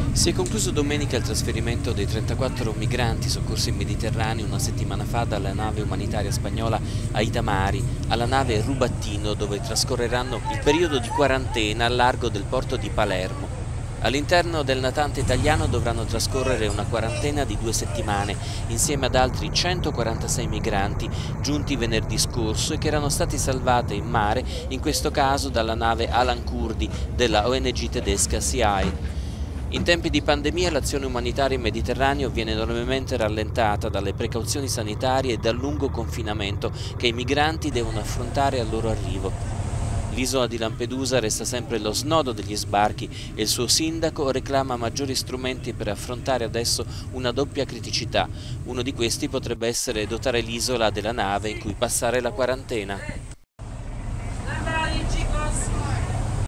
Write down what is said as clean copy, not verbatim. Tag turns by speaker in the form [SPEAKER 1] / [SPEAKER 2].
[SPEAKER 1] Si è concluso domenica il trasferimento dei 34 migranti soccorsi in Mediterraneo una settimana fa dalla nave umanitaria spagnola Aida Mari alla nave Rubattino, dove trascorreranno il periodo di quarantena al largo del porto di Palermo. All'interno del natante italiano dovranno trascorrere una quarantena di 2 settimane, insieme ad altri 146 migranti giunti venerdì scorso e che erano stati salvati in mare, in questo caso dalla nave Alan Kurdi della ONG tedesca CI. In tempi di pandemia l'azione umanitaria in Mediterraneo viene enormemente rallentata dalle precauzioni sanitarie e dal lungo confinamento che i migranti devono affrontare al loro arrivo. L'isola di Lampedusa resta sempre lo snodo degli sbarchi e il suo sindaco reclama maggiori strumenti per affrontare adesso una doppia criticità. Uno di questi potrebbe essere dotare l'isola della nave in cui passare la quarantena.